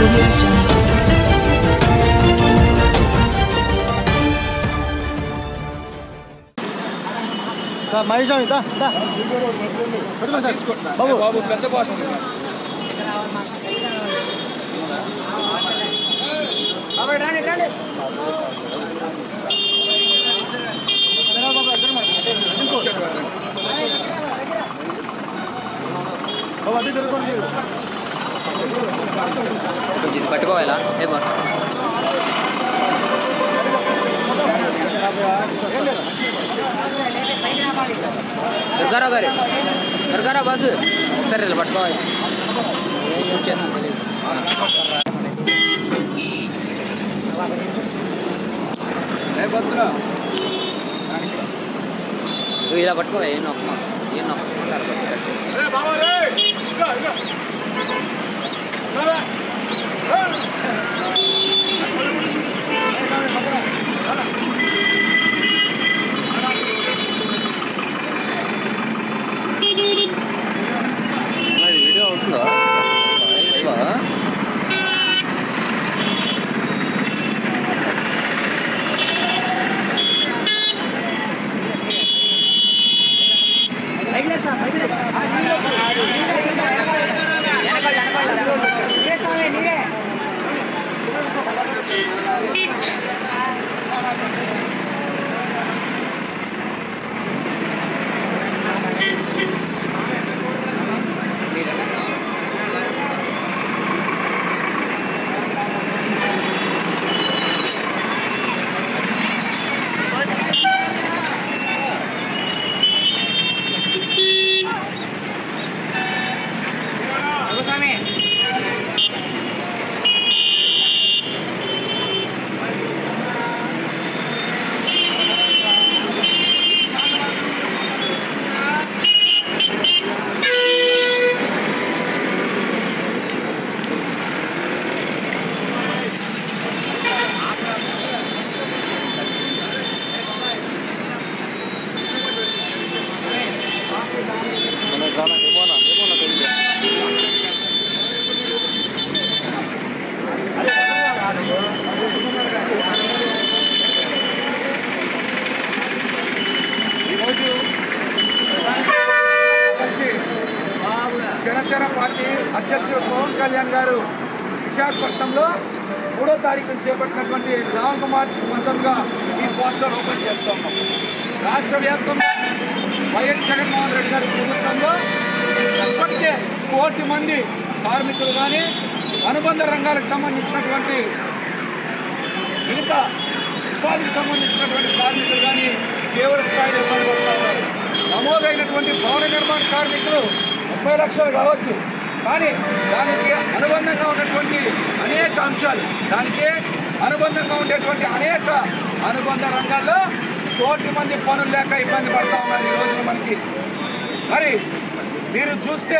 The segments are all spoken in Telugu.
మహేష్ బాబు బాబు పెద్ద బాస్ పట్టుకోవాలా దొరకారా గారు దొరకారా బస్సు ఒకసారి ఇలా పట్టుకోవాలి షూట్ చేస్తాను ఇలా పట్టుకో ఏం నొక్క వీడియో అవుతుందా జనసేన పార్టీ అధ్యక్షుడు పవన్ కళ్యాణ్ గారు విశాఖపట్నంలో 3వ తారీఖున చేపట్టినటువంటి లాంగ్ మార్చ్ మొత్తంగా ఈ పోస్టర్ ఓపెన్ చేస్తున్నాం. రాష్ట్ర వ్యాప్తంగా వైఎస్ జగన్మోహన్ రెడ్డి గారి ప్రభుత్వంలో ఇప్పటికే 1 కోటి మంది కార్మికులు కానీ అనుబంధ రంగాలకు సంబంధించినటువంటి మిగతా ఉపాధికి సంబంధించినటువంటి కార్మికులు కానీ తీవ్ర స్థాయిలో ఇబ్బంది పడుతున్నారు. నమోదైనటువంటి భవన నిర్మాణ కార్మికులు 30 లక్షలు కావచ్చు, కానీ దానికి అనుబంధంగా ఉన్నటువంటి అనేక అంశాలు, దానికి అనుబంధంగా ఉండేటువంటి అనేక అనుబంధ రంగాల్లో 1 కోటి మంది పనులు లేక ఇబ్బంది పడుతూ ఉన్నారు ఈ రోజున మనకి. మరి మీరు చూస్తే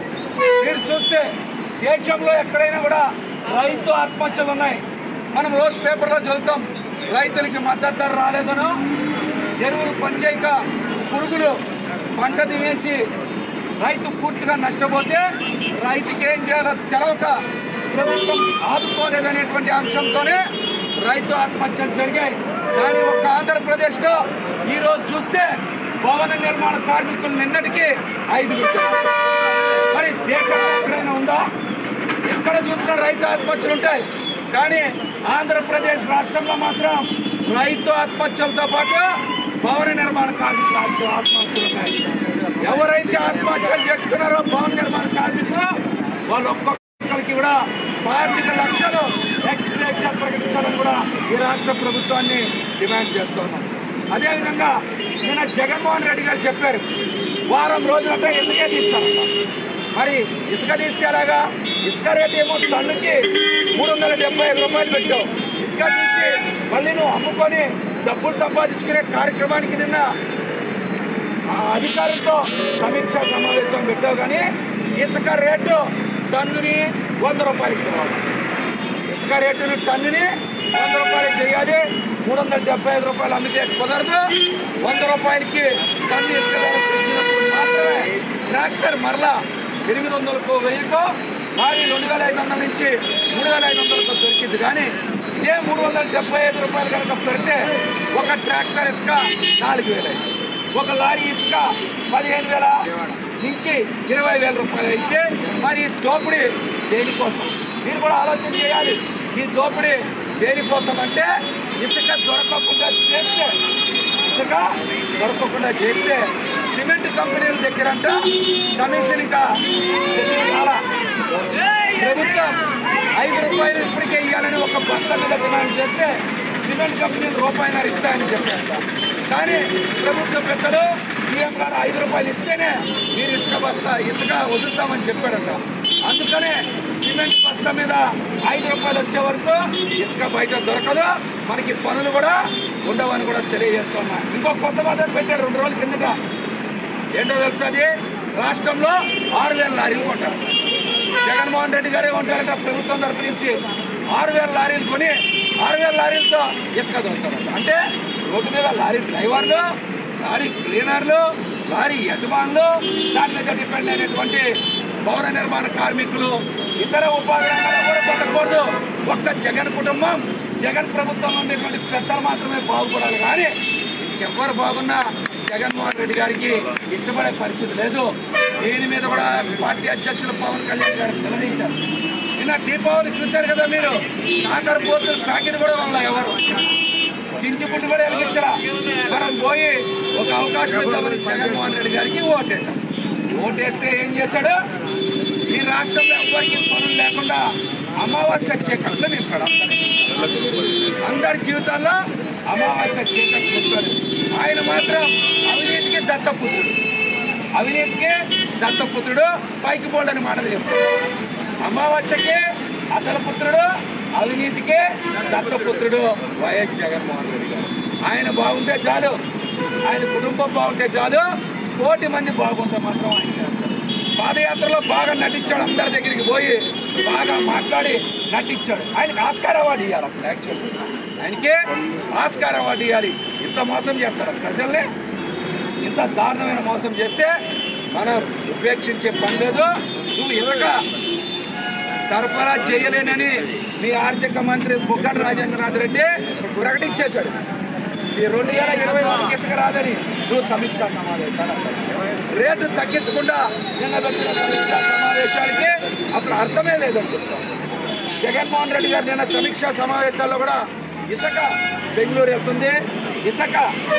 దేశంలో ఎక్కడైనా కూడా రైతు ఆత్మహత్యలు ఉన్నాయి. మనం రోజు పేపర్లో చదువుతాం, రైతులకి మద్దతు ధర రాలేదనో, ఎరువులు పనిచేయక పురుగులు పంట తినేసి రైతు పూర్తిగా నష్టపోతే రైతుకి ఏం చేయాలో తెలవక ప్రభుత్వం ఆదుకోలేదనేటువంటి అంశంతోనే రైతు ఆత్మహత్యలు జరిగాయి. కానీ ఒక్క ఆంధ్రప్రదేశ్లో ఈరోజు చూస్తే భవన నిర్మాణ కార్మికులు నిన్నటికి 5 మరి దేశంలో ఎక్కడైనా ఉందా? ఎక్కడ చూసినా రైతు ఆత్మహత్యలు ఉంటాయి, కానీ ఆంధ్రప్రదేశ్ రాష్ట్రంలో మాత్రం రైతు ఆత్మహత్యలతో పాటు భవన నిర్మాణ కార్మికులు ఆత్మహత్యలు ఉన్నాయి. ఎవరైతే ఆత్మహత్యలు చేసుకున్నారో భవన నిర్మాణ కార్మికులు వాళ్ళు ఒక్కొక్కరికి కూడా 25 లక్షలు ఎక్స్గ్రేషియా ప్రకటించాలని కూడా ఈ రాష్ట్ర ప్రభుత్వాన్ని డిమాండ్ చేస్తున్నాం. అదేవిధంగా నిన్న జగన్మోహన్ రెడ్డి గారు చెప్పారు, వారం రోజులంటే ఇసుకే తీస్తారంట. మరి ఇసుక తీస్తే ఎలాగా? ఇసుక రేటు ఏమో టన్నుకి 375 రూపాయలు పెట్టావు. ఇసుక తీసి మళ్ళీ నువ్వు అమ్ముకొని డబ్బులు సంపాదించుకునే కార్యక్రమానికి నిన్న అధికారులతో సమీక్షా సమావేశం పెట్టావు, కానీ ఇసుక రేటు టన్నుని 100 రూపాయలకి ఇవ్వాలి. ఇసుక రేటుని టన్నుని 100 రూపాయలకి చేయాలి. 375 రూపాయలు అమ్మితే కుదరదు. 100 రూపాయలకి టన్ను ఇసుక ధర పెంచినప్పుడు మాత్రమే ట్రాక్టర్ మరలా 800కో 1000కో లారీ 2500 నుంచి 3500కు దొరికింది. కానీ ఇదే 375 రూపాయలు కనుక పెడితే ఒక ట్రాక్టర్ ఇసుక 4000, ఒక లారీ ఇసుక 15,000 నుంచి 20,000 రూపాయలు అయితే మరి దోపిడీ దేనికోసం? మీరు కూడా ఆలోచన చేయాలి. ఈ దోపిడీ దేనికోసం అంటే ఇసుక దొరకకుండా చేస్తే సిమెంట్ కంపెనీల దగ్గరంట కమిషన్ ఇంకా ప్రభుత్వం 5 రూపాయలు ఇప్పటికే ఇవ్వాలని ఒక బస్తా మీద డిమాండ్ చేస్తే సిమెంట్ కంపెనీలు రూపాయిన్నర ఇస్తాయని చెప్పారంట. కానీ ప్రభుత్వ పెద్దలు సీఎం గారు 5 రూపాయలు ఇస్తేనే మీరు ఇసుక వదులుతామని చెప్పాడంట. అందుకనే సిమెంట్ బస్తా మీద 5 రూపాయలు వచ్చే వరకు ఇసుక బయట దొరకదు, మనకి పనులు కూడా ఉండవని కూడా తెలియజేస్తున్నా. ఇంకో కొత్త పద్ధతి పెట్టాడు 2 రోజుల కిందట. ఏంటో తెలుసు, అది రాష్ట్రంలో 6,000 లారీలు కొంటారు. జగన్మోహన్ రెడ్డి గారే ఉంటారంట. ప్రభుత్వం తరపు నుంచి 6,000 లారీలు కొని 6,000 లారీలతో ఇసుక దొరుకుతారంట. అంటే రోడ్డు మీద లారీ డ్రైవర్లు, లారీ క్లీనర్లు, లారీ యజమానులు, దాని మీద డిపెండ్ అయినటువంటి భవన నిర్మాణ కార్మికులు, ఇతర ఉపాధి రంగాల్లో కూడా కొట్టకూడదు. ఒక్క జగన్ కుటుంబం, జగన్ ప్రభుత్వం ఉండేటువంటి పెద్దలు మాత్రమే బాగుపడాలి. కానీ ఇంకెవ్వరు బాగున్నా జగన్మోహన్ రెడ్డి గారికి ఇష్టపడే పరిస్థితి లేదు. దీని మీద కూడా పార్టీ అధ్యక్షులు పవన్ కళ్యాణ్ గారు నిలదీశారు. నిన్న దీపావళి చూశారు కదా మీరు. కాకర పోతులు ప్యాకెట్ కూడా వల్ల ఎవరు చించిపుట్టు కూడా వెలిగించరా. మనం పోయి ఒక అవకాశం ఇద్దామని జగన్మోహన్ రెడ్డి గారికి ఓటేశాం. ఓటేస్తే ఏం చేశాడు? ఈ రాష్ట్రంలో ఎవరికి పనులు లేకుండా అమావాస్య చీకట్లు నింపాడు. అందరి జీవితాల్లో అమావాస్య చీకట్లు నింపాడు. ఆయన మాత్రం అవినీతికి దత్తపుత్రుడు పైకి పోలని మాటలు చెప్తాడు. అమావాస్యకి అసలు పుత్రుడు, అవినీతికి దత్తపుత్రుడు వైఎస్ జగన్మోహన్ రెడ్డి గారు. ఆయన బాగుంటే చాలు, ఆయన కుటుంబం బాగుంటే చాలు, 1 కోటి మంది బాగుంటే మాత్రం ఆయన నచ్చదు. పాదయాత్రలో బాగా నటించాడు, అందరి దగ్గరికి పోయి బాగా మాట్లాడి నటించాడు. ఆయనకి ఆస్కార్ అవార్డు ఇవ్వాలి. అసలు యాక్చువల్ ఆయనకే ఆస్కార్ అవార్డు ఇవ్వాలి. ఇంత మోసం చేస్తాడు ప్రజల్ని. ఇంత దారుణమైన మోసం చేస్తే మనం ఉపేక్షించే పని లేదు. నువ్వు ఇసుక సరఫరా చేయలేనని మీ ఆర్థిక మంత్రి బుగ్గన రాజేంద్రనాథ్ రెడ్డి ప్రకటించేశాడు. ఈ 2021 ఇసుక రాదని నువ్వు సమీక్షా సమావేశాలు రేటు తగ్గించకుండా నిన్న పెట్టిన సమీక్షా సమావేశాలకి అసలు అర్థమే లేదని చెప్తాను. జగన్మోహన్ రెడ్డి గారు నిన్న సమీక్షా సమావేశాల్లో కూడా ఇసుక బెంగళూరు వెళ్తుంది, ఇసుక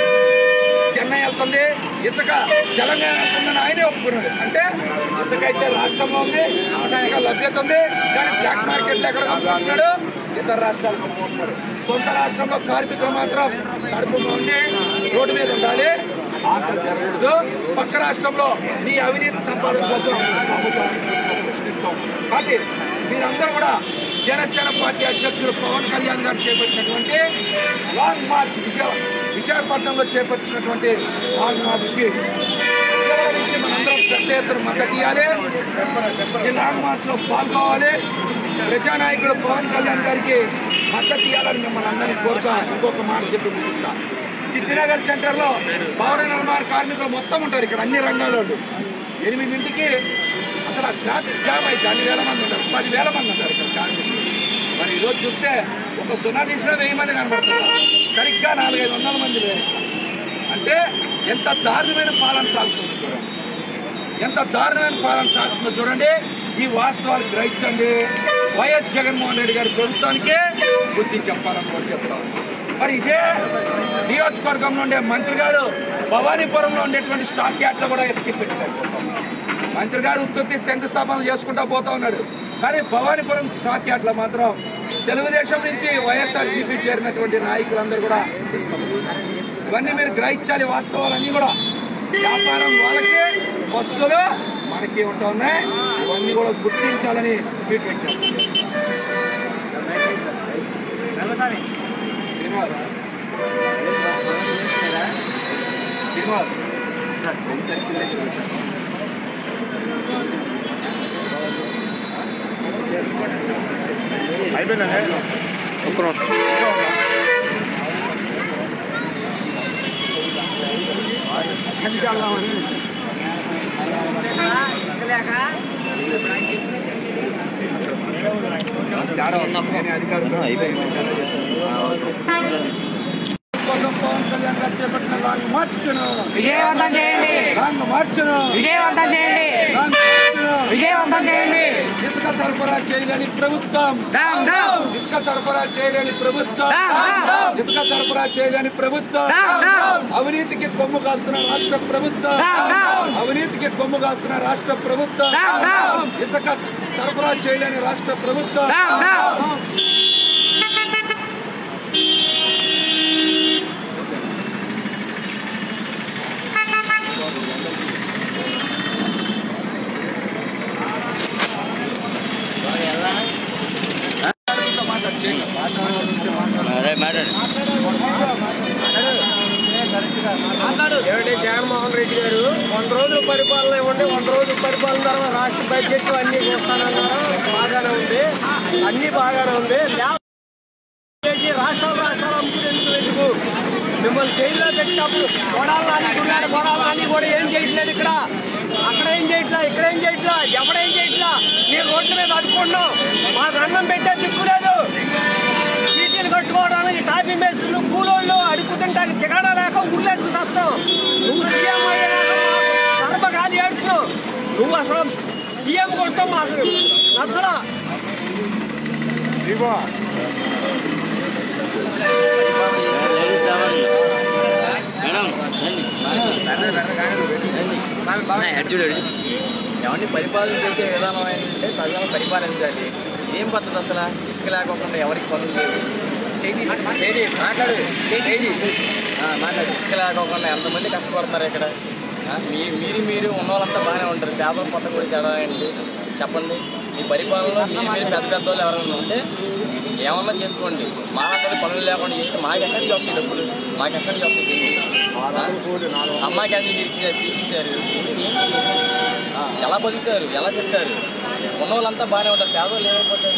చెన్నై వెళ్తుంది, ఇసుక తెలంగాణ వెళ్తుందని ఆయనే ఒప్పుకున్నాడు. అంటే ఇసుక అయితే రాష్ట్రంలో ఉంది, ఇసుక లభ్యత ఉంది. కానీ బ్లాక్ మార్కెట్లో ఎక్కడ అమ్ముకుంటున్నాడు? ఇతర రాష్ట్రాలకు అమ్ముకుంటున్నాడు. సొంత రాష్ట్రంలో కార్మికులు మాత్రం కడుపులో ఉండి రోడ్డు మీద ఉండాలి, ఆకలి జరగకూడదు. పక్క రాష్ట్రంలో నీ అవినీతి సంపాదన కోసం అమ్ముకోవాలని ప్రశ్నిస్తాం. కాబట్టి మీరందరూ కూడా జనసేన పార్టీ అధ్యక్షులు పవన్ కళ్యాణ్ గారు చేపట్టినటువంటి లాంగ్ మార్చ్, విశాఖపట్నంలో చేపట్టినటువంటి లాంగ్ మార్చ్కి నుంచి మనందరం పెద్ద ఎత్తున మద్దతు ఇవ్వాలి. ఈ లాంగ్ మార్చ్లో పాల్గొవాలి. ప్రజానాయకుడు పవన్ కళ్యాణ్ గారికి మద్దతు ఇవ్వాలని మిమ్మల్ని అందరినీ కోరుతా. ఇంకొక మాట చెప్పి ముగిస్తా. సిద్ధినగర్ సెంటర్లో భవన నిర్మాణ కార్మికులు మొత్తం ఉంటారు. ఇక్కడ అన్ని రంగాల్లో 8ంటికి అసలు ఆ ట్రాఫిక్ జామ్ అయితే 2,000 మంది ఉంటారు, 10,000 మంది ఉంటారు ఇక్కడ కార్మికులు. మరి ఈరోజు చూస్తే ఒక సున్నా తీసినా 1000 మంది కనబడుతున్నారు. సరిగ్గా 400-500 మంది లేరు. అంటే ఎంత దారుణమైన పాలన సాగుతుందో చూడండి, ఎంత దారుణమైన పాలన సాగుతుందో చూడండి. ఈ వాస్తవాలు గ్రహించండి. వైఎస్ జగన్మోహన్ రెడ్డి గారి ప్రభుత్వానికే బుద్ధి చెప్పాలని కూడా చెప్తాం. మరి ఇదే నియోజకవర్గంలో ఉండే మంత్రి గారు భవానీపురంలో ఉండేటువంటి స్టాక్ యార్డ్లో కూడా ఎస్కిపెట్టారు. మంత్రి గారు ఉత్పత్తి శంకుస్థాపనలు చేసుకుంటూ పోతా ఉన్నాడు. కానీ భవానీపురం స్టాక్ యార్డ్లో మాత్రం తెలుగుదేశం నుంచి వైఎస్ఆర్సీపీ చేరినటువంటి నాయకులందరూ కూడా తీసుకుంటున్నారు. ఇవన్నీ మీరు గ్రహించాలి. వాస్తవాలన్నీ కూడా వ్యాపారం వాళ్ళకి, వస్తువులు మనకి ఉంటూ ఉన్నాయి. ఇవన్నీ కూడా గుర్తించాలని ట్వీట్ శ్రీనివాస్ అయిపోయిందండి. ఒక్క నిమిషం. లేక తేడా వస్తుంది. నేను అధికారులు కోసం పవన్ కళ్యాణ్ గారు చేపట్టిన లాంగ్ మార్చ్ను విజయవంతం చేయండి. లాంగ్ మార్చ్ను విజయవంతం చేయండి. లాంగ్ మార్చ్ను విజయవంతం చేయండి. ఇసుక సరఫరా చేయలేని ప్రభుత్వం, ఇసుక సరఫరా చేయలేని ప్రభుత్వం, ఇసుక సరఫరా చేయలేని ప్రభుత్వం, అవినీతికి కొమ్ము కాస్తున్న రాష్ట్ర ప్రభుత్వం, అవినీతికి కొమ్ము కాస్తున్న రాష్ట్ర ప్రభుత్వం, ఇసుక సరఫరా చేయలేని రాష్ట్ర ప్రభుత్వం. ఏమంటే జగన్మోహన్ రెడ్డి గారు 100 రోజుల పరిపాలన ఇవ్వండి, 100 రోజుల పరిపాలన తర్వాత రాష్ట్ర బడ్జెట్ అన్ని వస్తానన్నారు. బాగానే ఉంది, అన్ని బాగానే ఉంది. రాష్ట్రాలు అమ్ముకునేందుకు మిమ్మల్ని జైల్లో పెట్టినప్పుడు గొడవలు కూడా ఏం చేయట్లేదు. ఇక్కడ అక్కడ ఏం చేయట్లా, ఇక్కడ ఏం చేయట్లా, ఎవడేం చేయట్లా. మీరు రోడ్ల మీద అడుక్కున్నాం, మాకు అన్నం పెట్టే దిక్కులేదు. సీటీలు కట్టుకోవడానికి టాపీ మేస్త్రులు కూలోళ్ళు అడుగుతుంటే దిగడా లేక ఉర్లేసుకు చస్తాం. నువ్వు సీఎం అయ్యాక కడప గాలి ఏడుతున్నావు. నువ్వు అసలు సీఎం కొట్టడం మాకు నచ్చలా. ఎవరిని పరిపాలన చేసే విధానం ఏంటంటే ప్రజలను పరిపాలించాలి. ఇదేం పద్ధతి అసలు? ఇసుక లేకోకుండా ఎవరికి పనులు లేవు. మాట్లాడు ఇసుక లేకోకుండా ఎంతమంది కష్టపడుతున్నారు ఇక్కడ. మీరు ఉన్న వాళ్ళంతా బాగానే ఉంటారు. పేదల పొట్ట కూడా తేడా ఏంటి చెప్పండి. ఈ పరిపాలనలో మీరు పెద్ద వాళ్ళు ఎవరైనా ఉంటే ఏమన్నా చేసుకోండి. మాకంటే పనులు లేకుండా చేస్తే మాకెక్కడికి వస్తాయి డబ్బులు, మాకెక్కడికి వస్తాయి తిండి. అమ్మాయి క్యాంటీన్ తీసేసారు. ఎలా బతుకుతారు, ఎలా తింటారు? ఉన్న వాళ్ళంతా బాగానే ఉంటారు, పేదవాళ్ళు ఏమైపోతారు?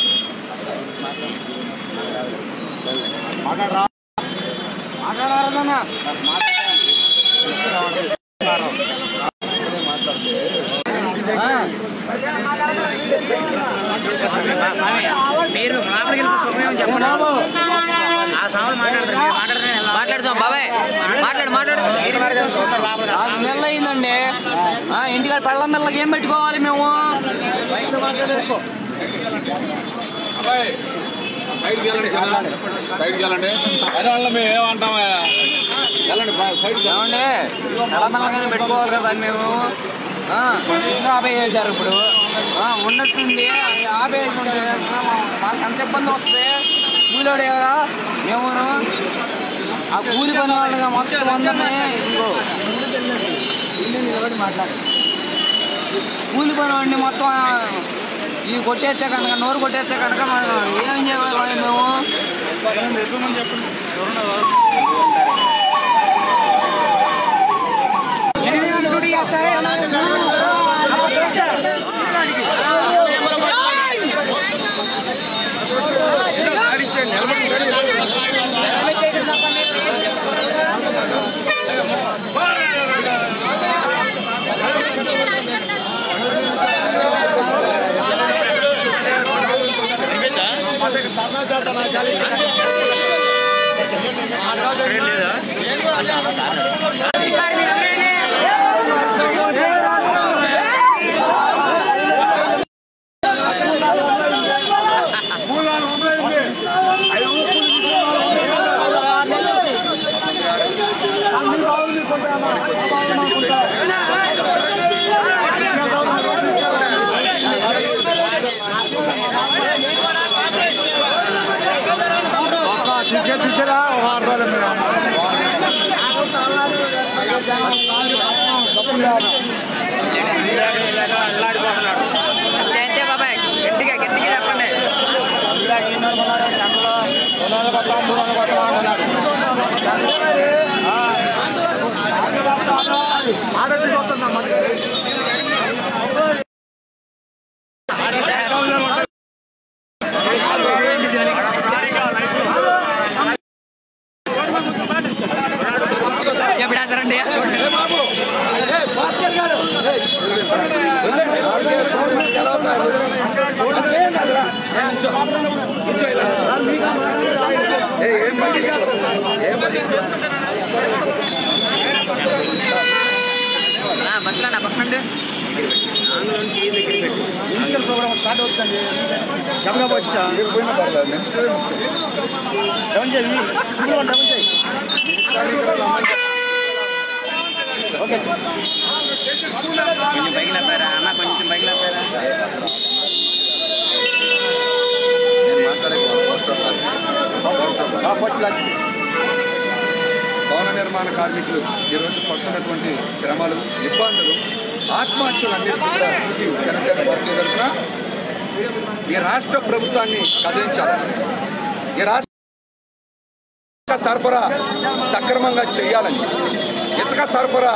మీరు మాట్లాడతాం బాబాయ్, మాట్లాడు. 4 నెలలు అయిందండి. ఇంటికాడ పళ్ళ మెల్లకి ఏం పెట్టుకోవాలి మేము? సైడ్కి వెళ్ళండి. అదే వాళ్ళ మేము ఏమంటామా? వెళ్ళండి సైడ్కి. ఏమండి పళ్ళ మెల్లగానే పెట్టుకోవాలి కదా మేము. ఇసుక ఆపేసారు. ఇప్పుడు ఉన్నట్టుండి ఆపేసి ఉంటే మాకు ఎంత ఇబ్బంది వస్తుంది. కూలోడే కదా మేము. ఆ కూలి పని వాళ్ళగా మొత్తం అందరినీ కూలి పని వాడిని మొత్తం ఈ కొట్టేస్తే కనుక, నోరు కొట్టేస్తే కనుక మనం ఏం చేయాలి మేము? అంతే బాబాయ్, గట్టిగా చెప్పండి. భవన నిర్మాణ కార్మికులు ఈరోజు పడుతున్నటువంటి శ్రమలు, ఇబ్బందులు, ఆత్మహత్యలు అన్నింటినీ కూడా చూసి జనసేన పార్టీ తరఫున ఈ రాష్ట్ర ప్రభుత్వాన్ని కదిలించాలి. ఈ రాష్ట్ర సరఫరా సక్రమంగా చేయాలని, ఇసుక సరఫరా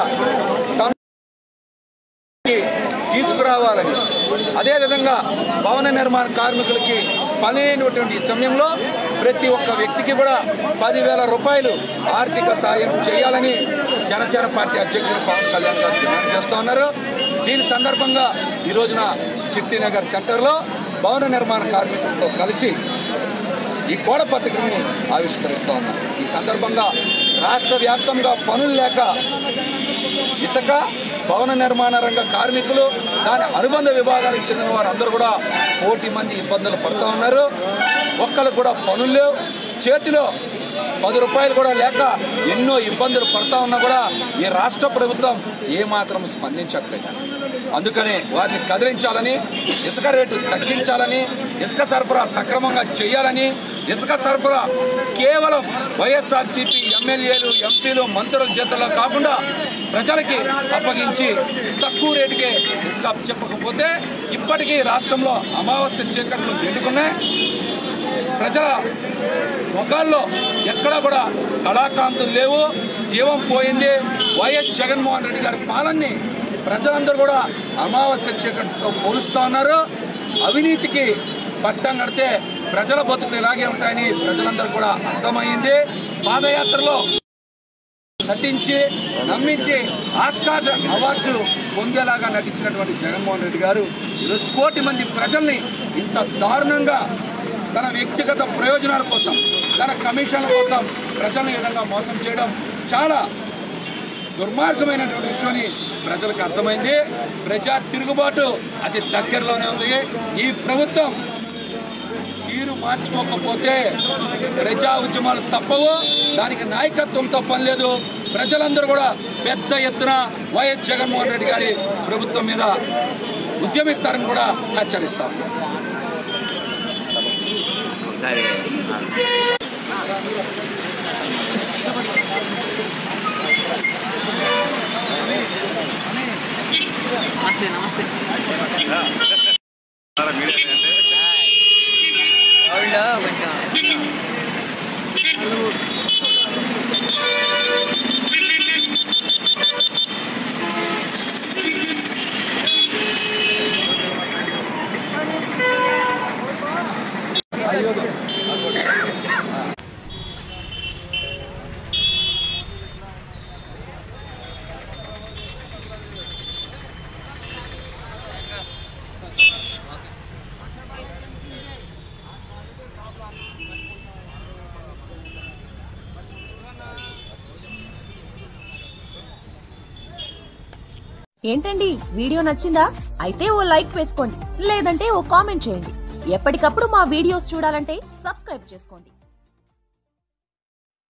తీసుకురావాలని, అదేవిధంగా భవన నిర్మాణ కార్మికులకి పని అయినటువంటి సమయంలో ప్రతి ఒక్క వ్యక్తికి కూడా 10,000 రూపాయలు ఆర్థిక సాయం చేయాలని జనసేన పార్టీ అధ్యక్షుడు పవన్ కళ్యాణ్ గారు డిమాండ్ చేస్తూ ఉన్నారు. దీని సందర్భంగా ఈ రోజున చిట్టినగర్ సెంటర్లో భవన నిర్మాణ కార్మికులతో కలిసి ఈ కోడ పత్రికని ఆవిష్కరిస్తూ ఉన్నారు. ఈ సందర్భంగా రాష్ట్ర వ్యాప్తంగా పనులు లేక ఇసుక, భవన నిర్మాణ రంగ కార్మికులు, దాని అనుబంధ విభాగాలకు చెందిన వారందరూ కూడా 1,000,000 మంది ఇబ్బందులు పడుతూ ఉన్నారు. ఒక్కరికి కూడా పనులు లేవు, చేతిలో 10 రూపాయలు కూడా లేక ఎన్నో ఇబ్బందులు పడుతూ ఉన్నా కూడా ఈ రాష్ట్ర ప్రభుత్వం ఏమాత్రం స్పందించట్లేదు. అందుకనే వారిని కదిలించాలని, ఇసుక రేటు తగ్గించాలని, ఇసుక సరఫరా సక్రమంగా చేయాలని, ఇసుక సరఫరా కేవలం వైఎస్ఆర్సీపీ ఎమ్మెల్యేలు, ఎంపీలు, మంత్రుల చేతుల్లో కాకుండా ప్రజలకి అప్పగించి తక్కువ రేటుకే ఇసుక చెప్పకపోతే ఇప్పటికీ రాష్ట్రంలో అమావాస్య చీకట్లు నిండుకున్నాయి. ప్రజల ముఖాల్లో ఎక్కడా కూడా కళాకాంతులు లేవు, జీవం పోయింది. వైఎస్ జగన్మోహన్ రెడ్డి గారి పాలనని ప్రజలందరూ కూడా అమావాస్య చీకటితో పోలుస్తూ ఉన్నారు. అవినీతికి పట్టం కడితే ప్రజల బతుకులు ఇలాగే ఉంటాయని ప్రజలందరూ కూడా అర్థమైంది. పాదయాత్రలో నటించి, నమ్మించి ఆస్కార్ అవార్డు పొందేలాగా నటించినటువంటి జగన్మోహన్ రెడ్డి గారు ఈరోజు 1,000,000 మంది ప్రజల్ని ఇంత దారుణంగా తన వ్యక్తిగత ప్రయోజనాల కోసం, తన కమిషన్ల కోసం ప్రజల్ని ఈ విధంగా మోసం చేయడం చాలా దుర్మార్గమైనటువంటి విషయాన్ని ప్రజలకు అర్థమైంది. ప్రజా తిరుగుబాటు అతి దగ్గరలోనే ఉంది. ఈ ప్రభుత్వం తీరు మార్చుకోకపోతే ప్రజా ఉద్యమాలు తప్పవు. దానికి నాయకత్వంతో పని లేదు. ప్రజలందరూ కూడా పెద్ద ఎత్తున వైఎస్ జగన్మోహన్ రెడ్డి గారి ప్రభుత్వం మీద ఉద్యమిస్తారని కూడా హెచ్చరిస్తారు. నమస్తే. ఏంటండి, వీడియో నచ్చిందా? అయితే ఓ లైక్ వేసుకోండి, లేదంటే ఓ కామెంట్ చేయండి. ఎప్పటికప్పుడు మా వీడియోస్ చూడాలంటే సబ్స్క్రైబ్ చేసుకోండి.